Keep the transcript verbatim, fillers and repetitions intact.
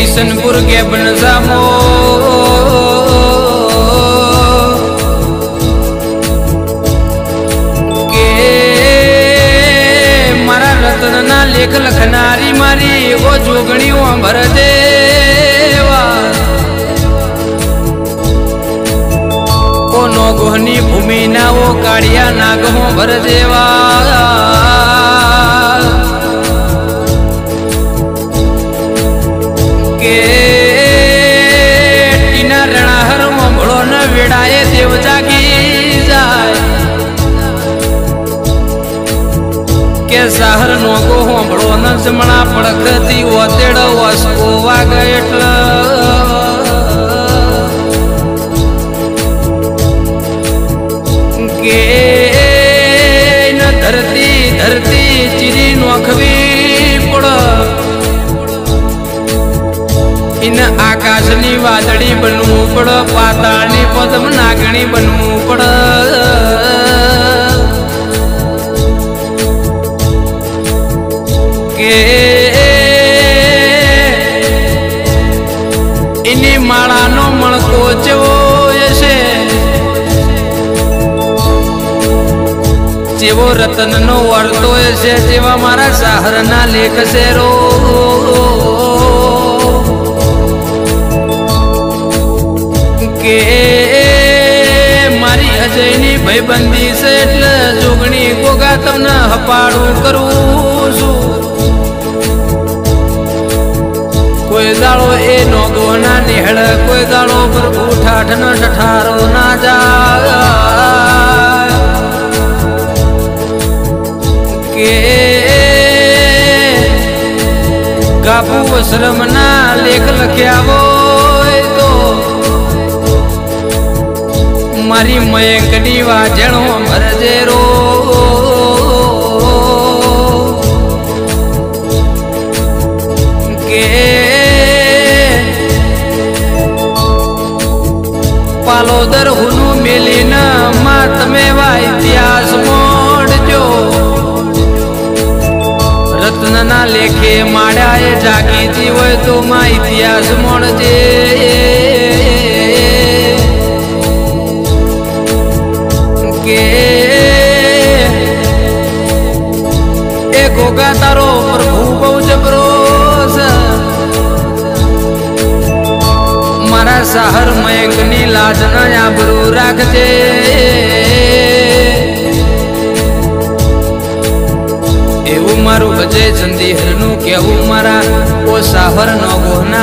किशनपुर के बन जामो के मारा रतन ना लेख लखनारी मारी वो जोगणी भर देवा ओ नौगोहनी भूमि ना वो काड़िया नागहो भर देवा के टीना रणाहर मोघड़ो न वेड़ाए देव जागी जाए के साहर नोगो होंभड़ो न जमणा पड़कती ओतेड़ वसको वाग एटल के न धरती धरती चिरी नोखवी पड़ इन आकाशनी वादड़ी बनवू पड़ पाताळनी पद्म नागणी बनवू पड़ के इनी माळानो मणको जेवो यशे जेवो रतननो वर्तो यशे जेवा मारा साहरना लेख शेरो के मारी अजयनी भाईबंदी से એટલે જોગણી ગોગા તમને હપાડું કરું છું કોઈ દાડો એ નોગો ના નિહળ કોઈ દાડો પ્રભુ ઠાઠ ન ઠઠારો ના જાય કે ગાપુ વસરમ ના લેખ લખ્યા હોય તો मारी मयंकनी वाजणो भरजेरो के पालोदर हुनु मेलीन मात में वा इतिहास मोड़जो रत्न ना लेखे माड़ाए जागी थी वो तो मा इतिहास मोड़जे के ए गोगा तारो प्रभु बहु जबरो मारा साहर मयंकनी लाज न आबरू राखजे एवं मारू अजय चंदीहरनु केवू मारा ओ साहर नो गोहना